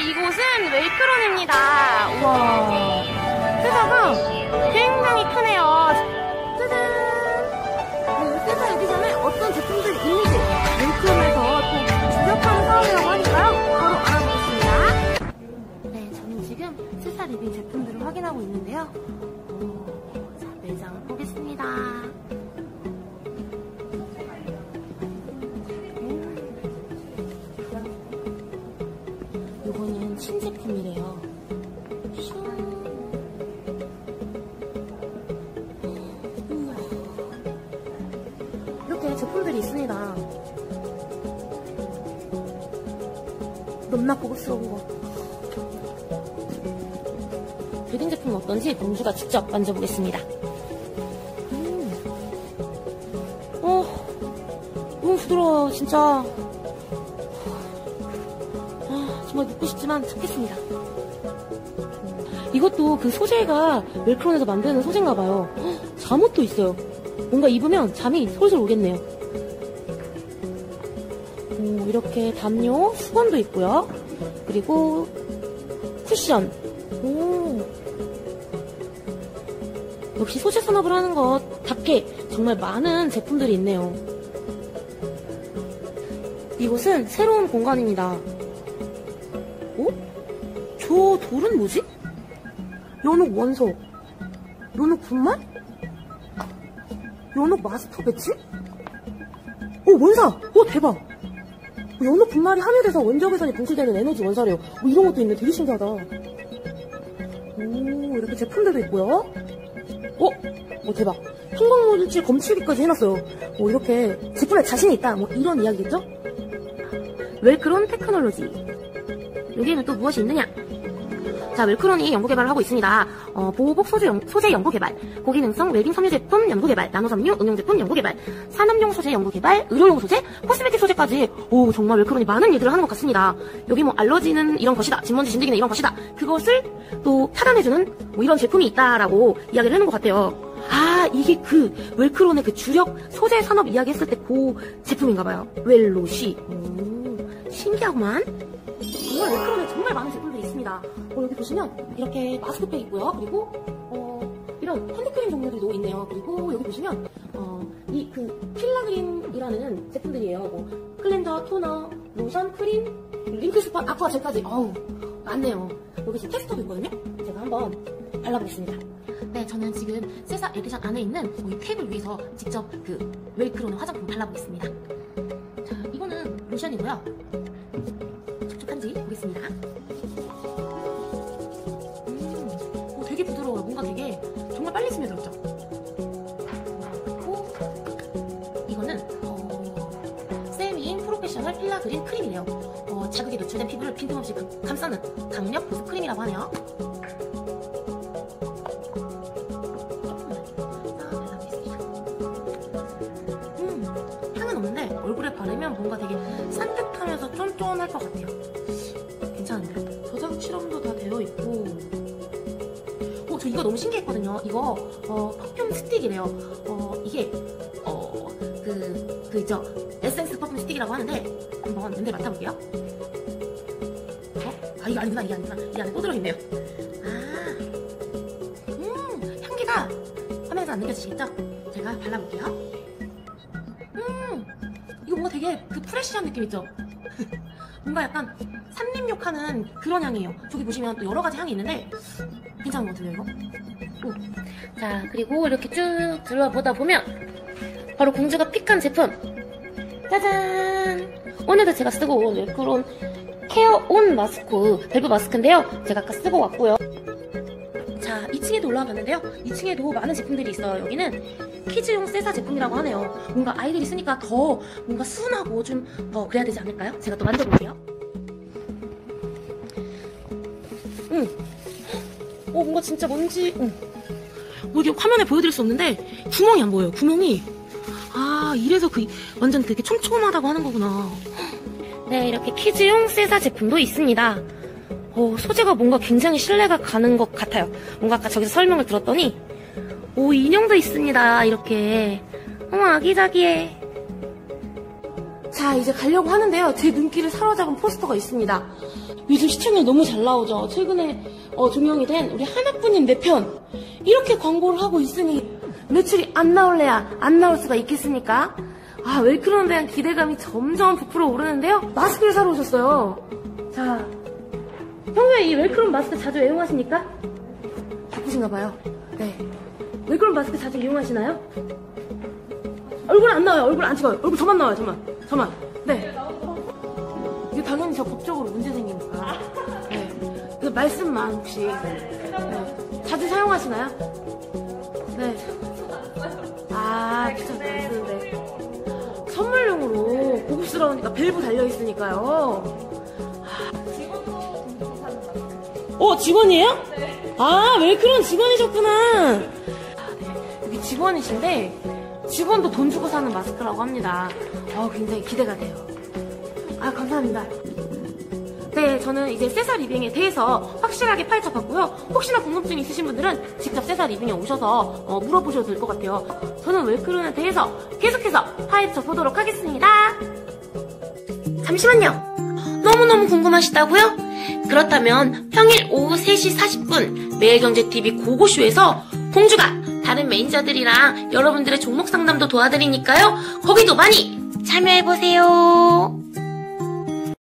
이곳은 웰크론입니다. 우와, 세사가 굉장히 크네요. 짜잔! 네, 세사 에디션에 어떤 제품들이 있는지 웰크론에서 또 주력하는 사업이라고 하니까요. 바로 알아보겠습니다. 네, 저는 지금 세사 리빙 제품들을 확인하고 있는데요. 자, 매장 보겠습니다. 요거는 신제품이래요. 이렇게 제품들이 있습니다. 너무나 고급스러운 거. 베딩 제품은 어떤지 공주가 직접 만져보겠습니다. 너무 부드러워요, 진짜. 정말 묻고 싶지만 참겠습니다. 이것도 그 소재가 웰크론에서 만드는 소재인가봐요. 잠옷도 있어요. 뭔가 입으면 잠이 솔솔 오겠네요. 이렇게 담요, 수건도 있고요. 그리고 쿠션. 역시 소재 산업을 하는 것답게 정말 많은 제품들이 있네요. 이곳은 새로운 공간입니다. 저 돌은 뭐지? 연옥 원석, 연옥 분말? 연옥 마스터 배치? 원사! 대박! 연옥 분말이 함유돼서 원적외선이 분출되는 에너지 원사래요. 이런 것도 있네. 되게 신기하다. 이렇게 제품들도 있고요. 대박. 형광물질 검출기까지 해놨어요. 이렇게 제품에 자신이 있다. 이런 이야기겠죠? 웰크론 테크놀로지. 여기에는 또 무엇이 있느냐? 자, 웰크론이 연구개발을 하고 있습니다. 보호복 소재 연구개발, 고기능성 웰빙 섬유 제품 연구개발, 나노섬유 응용제품 연구개발, 산업용 소재 연구개발, 의료용 소재, 코스메틱 소재까지. 정말 웰크론이 많은 일들을 하는 것 같습니다. 여기 알러지는 이런 것이다, 진먼지 진드기는 이런 것이다, 그것을 또 차단해주는 이런 제품이 있다라고 이야기를 해놓은 것 같아요. 이게 그 웰크론의 그 주력 소재 산업 이야기 했을 때 그 제품인가봐요. 웰로시. 신기하구만. 정말 웰크론에 정말 많은 제품들이 있습니다. 여기 보시면 이렇게 마스크팩 있고요. 그리고 이런 핸드크림 종류들도 있네요. 그리고 여기 보시면 이 그 필라그린이라는 제품들이에요. 클렌저, 토너, 로션, 크림, 링크 스팟, 아쿠아 젤까지. 많네요. 여기 지금 테스터도 있거든요. 제가 한번 발라보겠습니다. 네, 저는 지금 세사 에디션 안에 있는 이 탭을 위해서 직접 그 웰크론의 화장품 발라보겠습니다. 자, 이거는 로션이고요. 촉촉한지 보겠습니다. 되게 부드러워요. 뭔가 되게 정말 빨리 스며들었죠. 그리고 이거는 세미인 프로페셔널 필라그린 크림이래요. 자극에 노출된 피부를 빈틈없이 감싸는 강력 보습 크림이라고 하네요. 향은 없는데 얼굴에 바르면 뭔가 되게 산뜻하면서 쫀쫀할 것 같아요. 괜찮은데요? 저자극 실험도 다 되어 있고. 저 이거 너무 신기했거든요. 이거 퍼퓸 스틱이래요. 이게 그 있죠, 에센스 퍼퓸 스틱이라고 하는데 한번 냄새 맡아볼게요. 이거 아니구나. 이 안에 또 들어있네요. 향기가 화면에서 안 느껴지시겠죠? 제가 발라볼게요. 이거 뭔가 되게 그 프레시한 느낌 있죠? 뭔가 약간 산림욕하는 그런 향이에요. 저기 보시면 또 여러 가지 향이 있는데 괜찮은 것 같은데요, 이거? 자, 그리고 이렇게 쭉 둘러보다 보면 바로 공주가 픽한 제품! 짜잔! 오늘도 제가 쓰고 온 웰크론 케어 온 마스크, 밸브 마스크인데요. 제가 아까 쓰고 왔고요. 자, 2층에도 올라와 봤는데요. 2층에도 많은 제품들이 있어요. 여기는 키즈용 세사 제품이라고 하네요. 뭔가 아이들이 쓰니까 더 뭔가 순하고 좀 더 그래야 되지 않을까요? 제가 또 만져볼게요. 뭔가 진짜 뭔지, 이게 화면에 보여드릴 수 없는데 구멍이 안 보여요. 구멍이. 이래서 완전 되게 촘촘하다고 하는 거구나. 네, 이렇게 키즈용 세사 제품도 있습니다. 소재가 뭔가 굉장히 신뢰가 가는 것 같아요. 뭔가 아까 저기서 설명을 들었더니 인형도 있습니다. 이렇게. 어머, 아기자기해. 자, 이제 가려고 하는데요. 제 눈길을 사로잡은 포스터가 있습니다. 요즘 시청률 너무 잘 나오죠. 최근에 종영이 된 우리 하나뿐인 내 편. 이렇게 광고를 하고 있으니 매출이 안 나올래야 안 나올 수가 있겠습니까? 아, 웰크론에 대한 기대감이 점점 부풀어 오르는데요. 마스크를 사러 오셨어요. 자, 평소에 이 웰크론 마스크 자주 애용하십니까? 바쁘신가 봐요. 네. 웰크론 마스크 자주 이용하시나요? 얼굴 안 나와요. 얼굴 안 찍어요. 얼굴 저만 나와요. 저만. 네. 이게 당연히 저 법적으로 문제 생기니까. 네. 그 말씀만 혹시. 네. 자주 사용하시나요? 네. 아, 추천 안 쓰는데. 선물용으로 고급스러우니까 밸브 달려있으니까요. 직원이에요? 네. 아, 웰크론 직원이셨구나. 아, 네. 여기 직원이신데, 직원도 돈 주고 사는 마스크라고 합니다. 굉장히 기대가 돼요. 아, 감사합니다. 네, 저는 이제 세사 리빙에 대해서 확실하게 파헤쳐봤고요. 혹시나 궁금증이 있으신 분들은 직접 세사 리빙에 오셔서 물어보셔도 될 것 같아요. 저는 웰크론에 대해서 계속해서 파헤쳐보도록 하겠습니다. 잠시만요. 너무너무 궁금하시다고요? 그렇다면 평일 오후 3시 40분 매일경제TV 고고쇼에서 공주가 다른 매니저들이랑 여러분들의 종목 상담도 도와드리니까요. 거기도 많이 참여해보세요.